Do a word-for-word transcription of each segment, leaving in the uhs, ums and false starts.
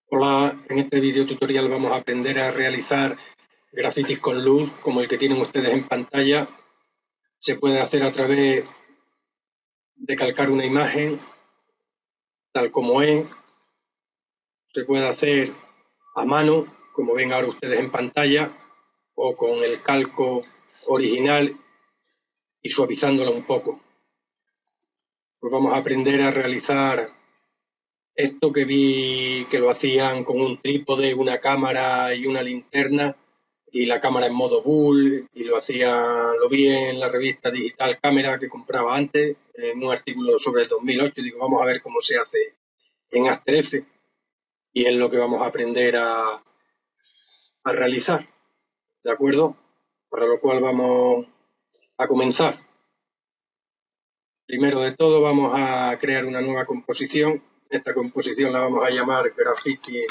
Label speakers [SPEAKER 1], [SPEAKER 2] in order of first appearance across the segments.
[SPEAKER 1] Hola, en este video tutorial vamos a aprender a realizar grafitis con luz como el que tienen ustedes en pantalla. Se puede hacer a través de calcar una imagen tal como es. Se puede hacer a mano, como ven ahora ustedes en pantalla, o con el calco original y suavizándola un poco. Pues vamos a aprender a realizar esto que vi que lo hacían con un trípode, una cámara y una linterna, y la cámara en modo bull, y lo hacía, lo vi en la revista Digital Camera que compraba antes, en un artículo sobre el dos mil ocho, y digo, vamos a ver cómo se hace en After Effects, y es lo que vamos a aprender a, a realizar, ¿de acuerdo? Para lo cual vamos a comenzar. Primero de todo vamos a crear una nueva composición. Esta composición la vamos a llamar Graffiti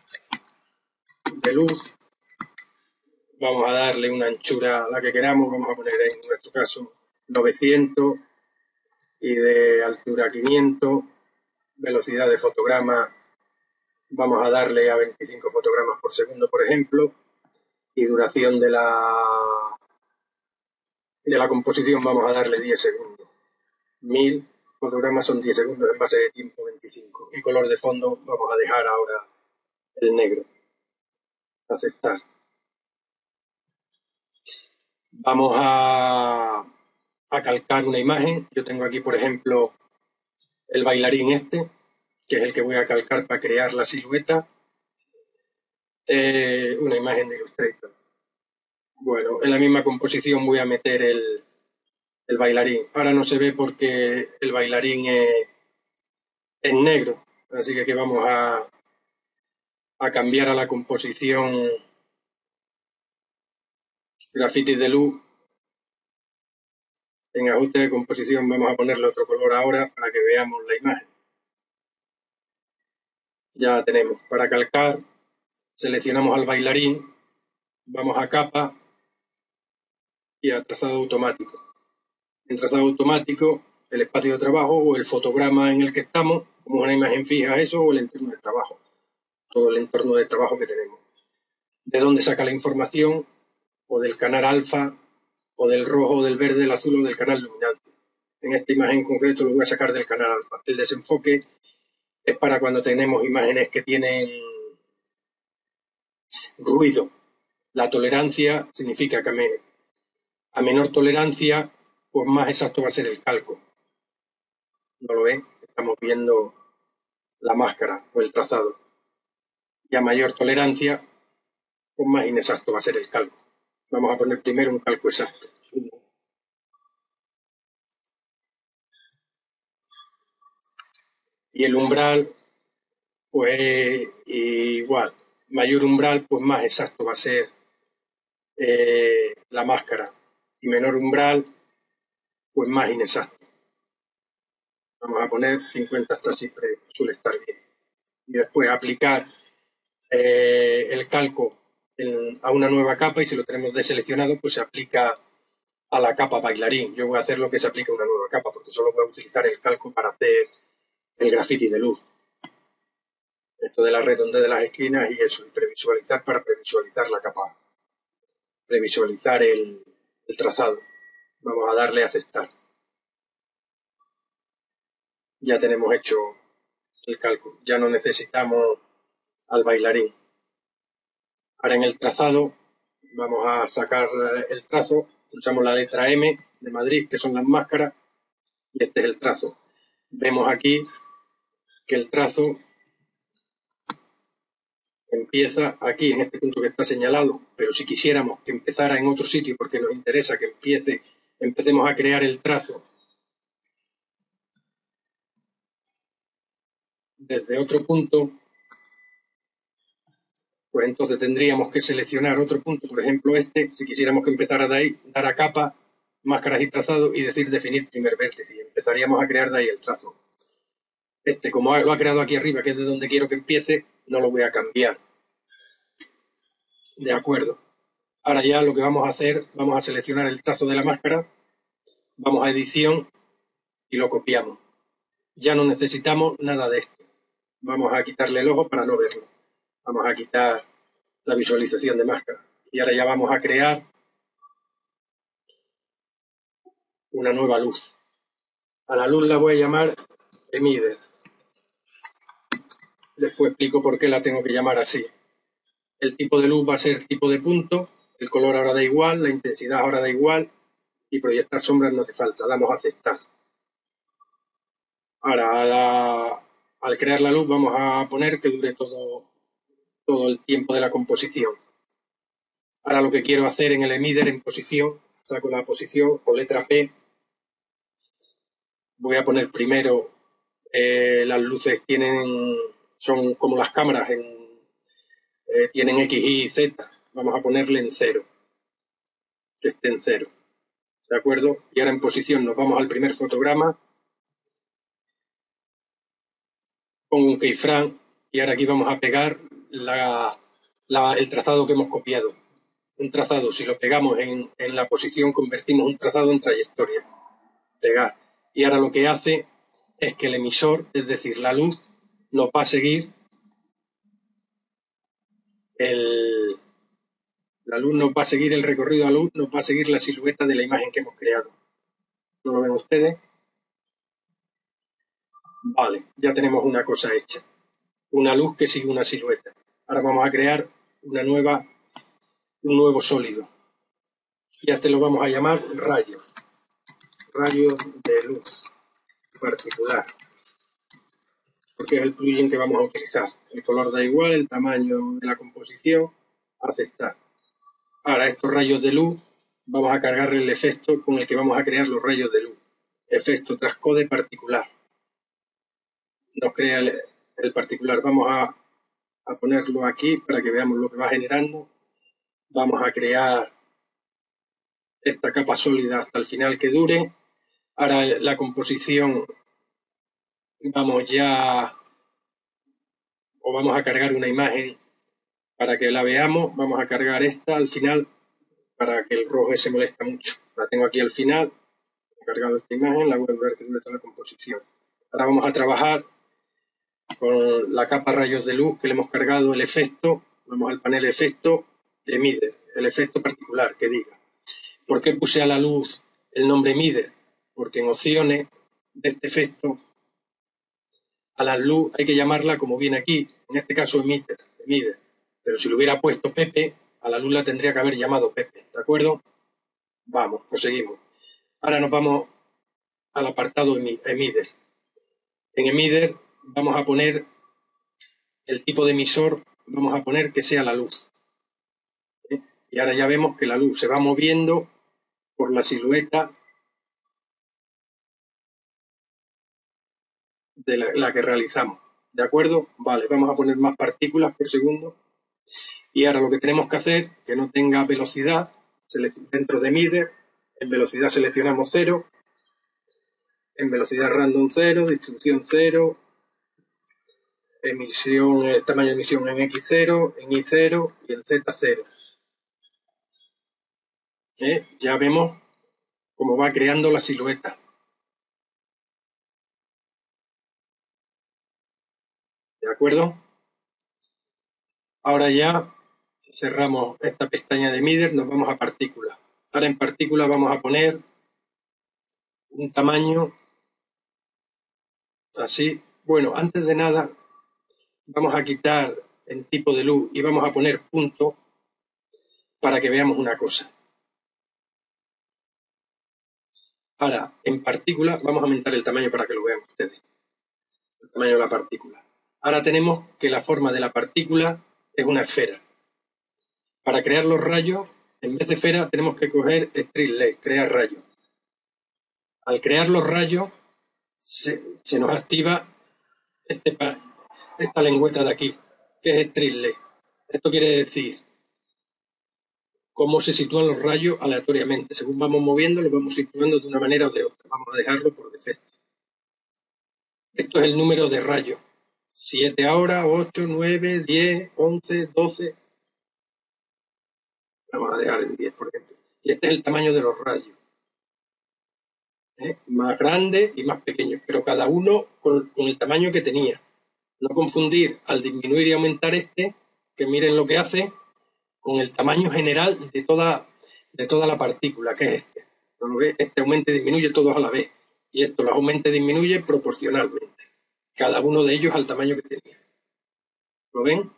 [SPEAKER 1] de luz. Vamos a darle una anchura a la que queramos, vamos a poner en nuestro caso novecientos y de altura quinientos, velocidad de fotograma vamos a darle a veinticinco fotogramas por segundo, por ejemplo, y duración de la, de la composición vamos a darle diez segundos. mil fotogramas son diez segundos en base de tiempo veinticinco. Y color de fondo vamos a dejar ahora el negro. Aceptar. Vamos a, a calcar una imagen. Yo tengo aquí, por ejemplo, el bailarín este, que es el que voy a calcar para crear la silueta. Eh, una imagen de Illustrator. Bueno, en la misma composición voy a meter el, el bailarín. Ahora no se ve porque el bailarín es, es negro, así que aquí vamos a, a cambiar a la composición grafitis de luz. En ajuste de composición vamos a ponerle otro color ahora para que veamos la imagen. Ya tenemos. Para calcar, seleccionamos al bailarín, vamos a capa y a trazado automático. En trazado automático, el espacio de trabajo o el fotograma en el que estamos, como una imagen fija, eso, o el entorno de trabajo. Todo el entorno de trabajo que tenemos. De dónde saca la información, o del canal alfa, o del rojo, o del verde, del azul, o del canal luminante. En esta imagen en concreto lo voy a sacar del canal alfa. El desenfoque es para cuando tenemos imágenes que tienen ruido. La tolerancia significa que a menor tolerancia, pues más exacto va a ser el calco. ¿No lo ven? Estamos viendo la máscara o el trazado. Y a mayor tolerancia, pues más inexacto va a ser el calco. Vamos a poner primero un calco exacto. Y el umbral, pues igual. Mayor umbral, pues más exacto va a ser eh, la máscara. Y menor umbral, pues más inexacto. Vamos a poner cincuenta, hasta siempre suele estar bien. Y después aplicar eh, el calco en, a una nueva capa, y si lo tenemos deseleccionado, pues se aplica a la capa bailarín. Yo voy a hacer lo que se aplica a una nueva capa, porque solo voy a utilizar el calco para hacer el graffiti de luz. Esto de la redondez de las esquinas y eso, y previsualizar para previsualizar la capa, previsualizar el, el trazado. Vamos a darle a aceptar. Ya tenemos hecho el calco, ya no necesitamos al bailarín. Ahora en el trazado vamos a sacar el trazo, pulsamos la letra M de Madrid, que son las máscaras, y este es el trazo. Vemos aquí que el trazo empieza aquí, en este punto que está señalado, pero si quisiéramos que empezara en otro sitio, porque nos interesa que empiece, empecemos a crear el trazo desde otro punto, pues entonces tendríamos que seleccionar otro punto, por ejemplo este, si quisiéramos que empezara de ahí, dar a capa, máscaras y trazado, y decir definir primer vértice, y empezaríamos a crear de ahí el trazo. Este, como lo ha creado aquí arriba, que es de donde quiero que empiece, no lo voy a cambiar. De acuerdo. Ahora ya lo que vamos a hacer, vamos a seleccionar el trazo de la máscara, vamos a edición y lo copiamos. Ya no necesitamos nada de esto. Vamos a quitarle el ojo para no verlo. Vamos a quitar la visualización de máscara. Y ahora ya vamos a crear una nueva luz. A la luz la voy a llamar emitter. Después explico por qué la tengo que llamar así. El tipo de luz va a ser tipo de punto, el color ahora da igual, la intensidad ahora da igual y proyectar sombras no hace falta, damos a aceptar. Ahora, a la, al crear la luz vamos a poner que dure todo, todo el tiempo de la composición. Ahora lo que quiero hacer en el emitter en posición, saco la posición con letra P. Voy a poner primero, eh, las luces tienen, son como las cámaras, en, eh, tienen X, Y y Z. Vamos a ponerle en cero, que esté en cero. ¿De acuerdo? Y ahora en posición nos vamos al primer fotograma. Pongo un keyframe y ahora aquí vamos a pegar la, la, el trazado que hemos copiado. Un trazado, si lo pegamos en, en la posición, convertimos un trazado en trayectoria. Pegar. Y ahora lo que hace es que el emisor, es decir, la luz, nos va a seguir el, la luz nos va a seguir el recorrido a luz, nos va a seguir la silueta de la imagen que hemos creado. ¿No lo ven ustedes? Vale, ya tenemos una cosa hecha. Una luz que sigue una silueta. Ahora vamos a crear una nueva, un nuevo sólido. Y a este lo vamos a llamar rayos. Rayos de luz particular. Porque es el plugin que vamos a utilizar. El color da igual, el tamaño de la composición, aceptar. Ahora, estos rayos de luz, vamos a cargarle el efecto con el que vamos a crear los rayos de luz. Efecto transcode particular. Nos crea el, el particular. Vamos a, a ponerlo aquí para que veamos lo que va generando. Vamos a crear esta capa sólida hasta el final que dure. Ahora la composición, vamos ya, o vamos a cargar una imagen para que la veamos. Vamos a cargar esta al final para que el rojo se molesta mucho. La tengo aquí al final. He cargado esta imagen, la voy a ver que dure toda la composición. Ahora vamos a trabajar con la capa rayos de luz que le hemos cargado el efecto. Vamos al panel efecto, emitter, el efecto particular que diga. ¿Por qué puse a la luz el nombre emitter? Porque en opciones de este efecto a la luz hay que llamarla como viene aquí, en este caso emitter, emitter. Pero si lo hubiera puesto Pepe, a la luz la tendría que haber llamado Pepe, ¿de acuerdo? Vamos, proseguimos. Ahora nos vamos al apartado emitter. En emitter vamos a poner el tipo de emisor, vamos a poner que sea la luz. ¿Eh? Y ahora ya vemos que la luz se va moviendo por la silueta de la, la que realizamos. ¿De acuerdo? Vale, vamos a poner más partículas por segundo. Y ahora lo que tenemos que hacer, que no tenga velocidad, dentro de emitter, en velocidad seleccionamos cero, en velocidad random cero, distribución cero, emisión, eh, tamaño de emisión en X cero, en Y cero y en Z cero. ¿Eh? Ya vemos cómo va creando la silueta. ¿De acuerdo? Ahora ya cerramos esta pestaña de emitter, nos vamos a partículas. Ahora en partículas vamos a poner un tamaño así. Bueno, antes de nada vamos a quitar el tipo de luz y vamos a poner punto para que veamos una cosa. Ahora, en partícula, vamos a aumentar el tamaño para que lo vean ustedes. El tamaño de la partícula. Ahora tenemos que la forma de la partícula es una esfera. Para crear los rayos, en vez de esfera, tenemos que coger Streetlight, crear rayos. Al crear los rayos, se, se nos activa este, esta lengüeta de aquí, que es Streetlight. Esto quiere decir cómo se sitúan los rayos aleatoriamente. Según vamos moviendo, los vamos situando de una manera o de otra. Vamos a dejarlo por defecto. Esto es el número de rayos. siete ahora, ocho, nueve, diez, once, doce. Vamos a dejar en diez, por ejemplo. Y este es el tamaño de los rayos. ¿Eh? Más grandes y más pequeños, pero cada uno con, con el tamaño que tenía. No confundir al disminuir y aumentar este que miren lo que hace con el tamaño general de toda, de toda la partícula, que es este. ¿No lo ve? Este aumenta y disminuye todos a la vez. Y esto los aumenta y disminuye proporcionalmente. Cada uno de ellos al tamaño que tenía. ¿Lo ven?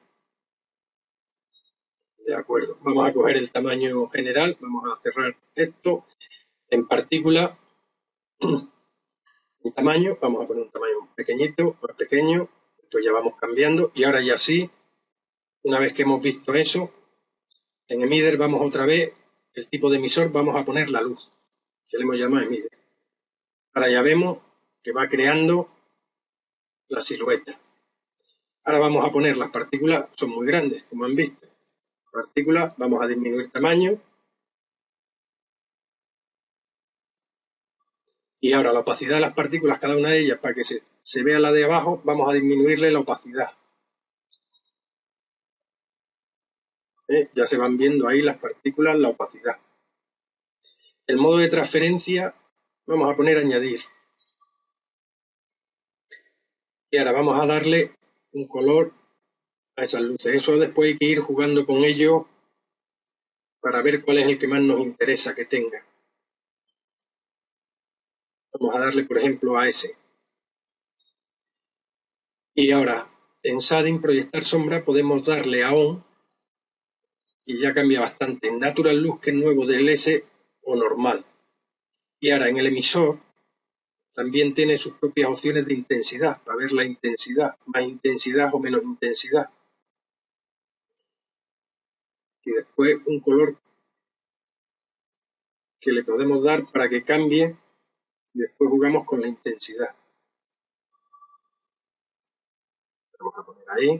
[SPEAKER 1] De acuerdo. Vamos a coger el tamaño general. Vamos a cerrar esto. En partícula, el tamaño. Vamos a poner un tamaño pequeñito, más pequeño. Esto ya vamos cambiando. Y ahora ya sí, una vez que hemos visto eso, en emitter vamos otra vez, el tipo de emisor, vamos a poner la luz, que le hemos llamado emitter. Ahora ya vemos que va creando la silueta. Ahora vamos a poner las partículas, son muy grandes, como han visto. Partículas, vamos a disminuir tamaño. Y ahora la opacidad de las partículas, cada una de ellas, para que se, se vea la de abajo, vamos a disminuirle la opacidad. ¿Eh? Ya se van viendo ahí las partículas, la opacidad. El modo de transferencia, vamos a poner añadir. Y ahora vamos a darle un color a esas luces. Eso después hay que ir jugando con ello para ver cuál es el que más nos interesa que tenga. Vamos a darle, por ejemplo, a ese. Y ahora, en shading, proyectar sombra, podemos darle a on y ya cambia bastante. En natural luz, que es nuevo del S, o normal. Y ahora en el emisor también tiene sus propias opciones de intensidad, para ver la intensidad, más intensidad o menos intensidad. Y después un color que le podemos dar para que cambie y después jugamos con la intensidad. Vamos a poner ahí,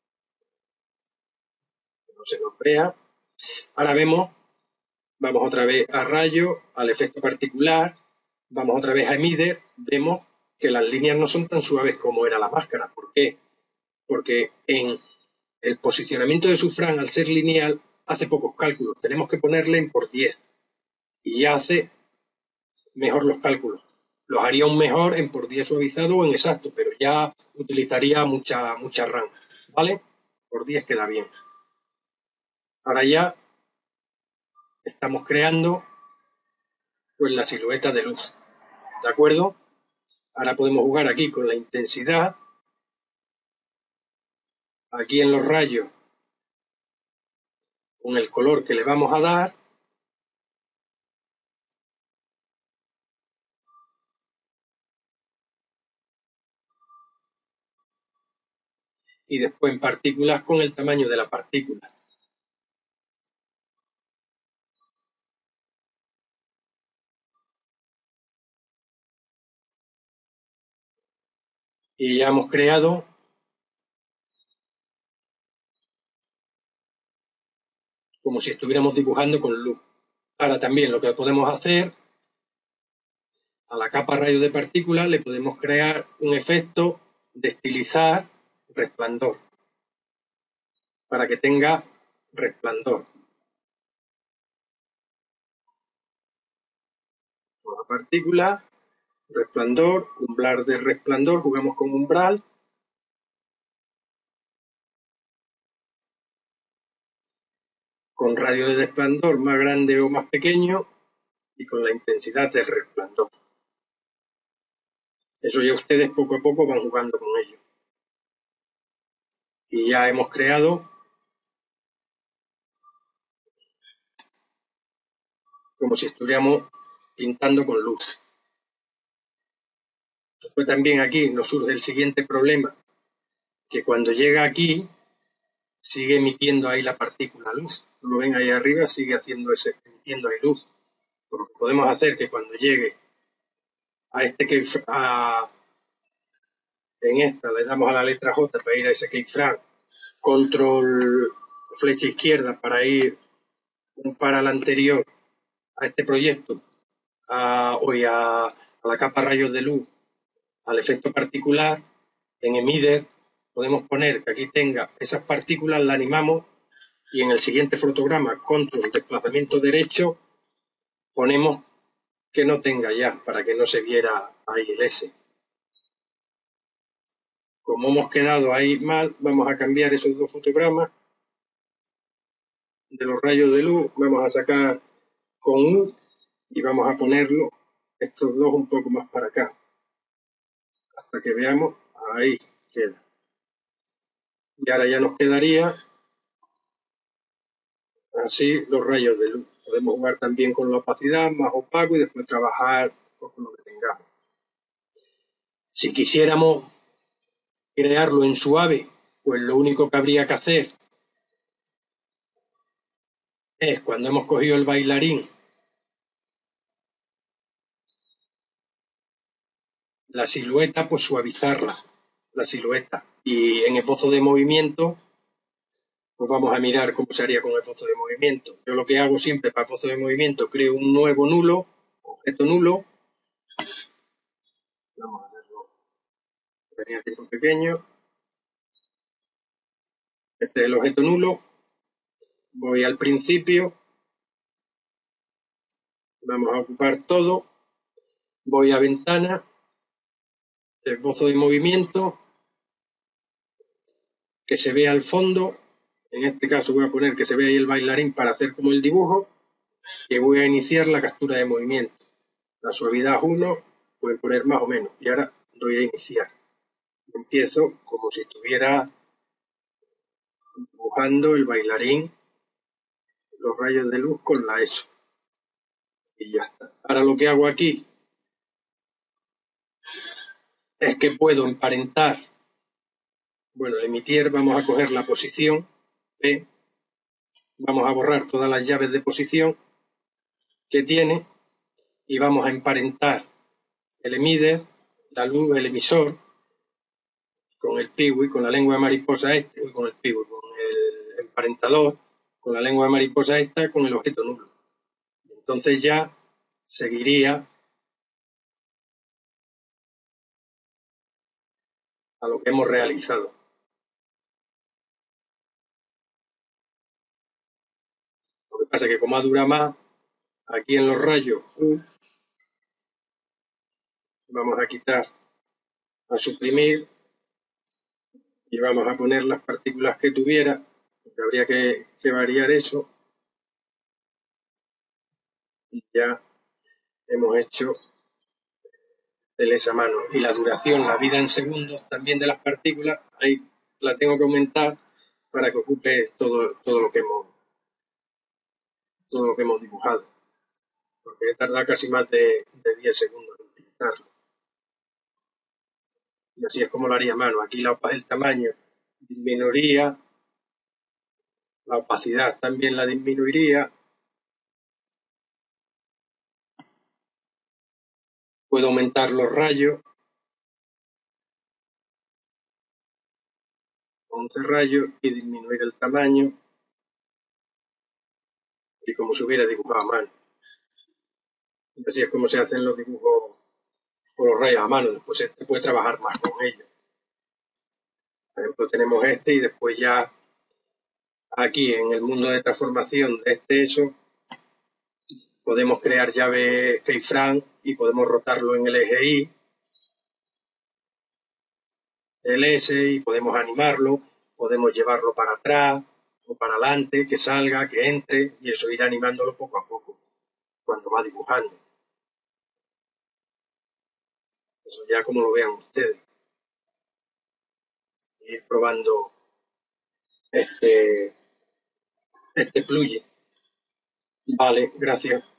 [SPEAKER 1] que no se nos vea. Ahora vemos, vamos otra vez a rayo, al efecto particular, vamos otra vez a emitter, vemos que las líneas no son tan suaves como era la máscara. ¿Por qué? Porque en el posicionamiento de Sufrán, al ser lineal, hace pocos cálculos. Tenemos que ponerle en por diez y ya hace mejor los cálculos. Los haría un mejor en por diez suavizado o en exacto, pero ya utilizaría mucha, mucha RAM. ¿Vale? Por diez queda bien. Ahora ya estamos creando pues la silueta de luz. ¿De acuerdo? Ahora podemos jugar aquí con la intensidad. Aquí en los rayos, con el color que le vamos a dar. Y después en partículas con el tamaño de la partícula. Y ya hemos creado como si estuviéramos dibujando con luz. Ahora también lo que podemos hacer, a la capa rayos de partículas le podemos crear un efecto de estilizar resplandor, para que tenga resplandor. Una partícula, resplandor, umbral de resplandor, jugamos con umbral. Con radio de resplandor más grande o más pequeño y con la intensidad del resplandor. Eso ya ustedes poco a poco van jugando con ello. Y ya hemos creado como si estuviéramos pintando con luz. Después también aquí nos surge el siguiente problema, que cuando llega aquí sigue emitiendo ahí la partícula luz. Lo ven ahí arriba, sigue haciendo ese, emitiendo ahí luz. Por lo que podemos hacer que cuando llegue a este que a, en esta le damos a la letra J para ir a ese keyframe, control flecha izquierda para ir un par al anterior a este proyecto, a, hoy a, a la capa rayos de luz, al efecto particular, en emitter podemos poner que aquí tenga esas partículas, la animamos y en el siguiente fotograma, control desplazamiento derecho, ponemos que no tenga ya, para que no se viera ahí el S. Como hemos quedado ahí mal, vamos a cambiar esos dos fotogramas de los rayos de luz, vamos a sacar con U y vamos a ponerlo estos dos un poco más para acá, hasta que veamos, ahí queda. Y ahora ya nos quedaría así los rayos de luz. Podemos jugar también con la opacidad, más opaco, y después trabajar con lo que tengamos. Si quisiéramos crearlo en suave, pues lo único que habría que hacer es, cuando hemos cogido el bailarín, la silueta, pues suavizarla, la silueta. Y en esbozo de movimiento, pues vamos a mirar cómo se haría con el esbozo de movimiento. Yo lo que hago siempre para esbozo de movimiento, creo un nuevo nulo, objeto nulo. Vamos a hacerlo. Tenía tiempo pequeño. Este es el objeto nulo. Voy al principio. Vamos a ocupar todo. Voy a ventana. Esbozo de movimiento. Que se vea al fondo. En este caso voy a poner que se vea ahí el bailarín para hacer como el dibujo. Y voy a iniciar la captura de movimiento. La suavidad uno, pueden poner más o menos. Y ahora doy a iniciar. Empiezo como si estuviera dibujando el bailarín, los rayos de luz con la ESO. Y ya está. Ahora lo que hago aquí es que puedo emparentar. Bueno, el emitir, vamos a coger la posición P. Vamos a borrar todas las llaves de posición que tiene y vamos a emparentar el emitter, la luz, el emisor, con el piwi, con la lengua de mariposa este, y con el piwi, con el emparentador, con la lengua de mariposa esta, con el objeto nulo. Entonces ya seguiría a lo que hemos realizado. Lo que pasa es que como dura más, aquí en los rayos U, vamos a quitar, a suprimir, y vamos a poner las partículas que tuviera, porque habría que, que variar eso, y ya hemos hecho el esa mano. Y la duración, la vida en segundos también de las partículas, ahí la tengo que aumentar para que ocupe todo, todo lo que hemos todo lo que hemos dibujado, porque he tardado casi más de, de diez segundos en pintarlo. Y así es como lo haría a mano. Aquí la, el tamaño disminuiría, la opacidad también la disminuiría. Puedo aumentar los rayos, once rayos, y disminuir el tamaño, y como si hubiera dibujado a mano. Y así es como se hacen los dibujos con los rayos a mano. Después se puede trabajar más con ellos. Por ejemplo, tenemos este, y después ya aquí en el mundo de transformación de este eso, podemos crear llaves keyframe y podemos rotarlo en el eje Y, el S, y podemos animarlo, podemos llevarlo para atrás o para adelante, que salga, que entre, y eso irá animándolo poco a poco cuando va dibujando. Eso ya como lo vean ustedes. Ir probando este, este plugin. Vale, gracias.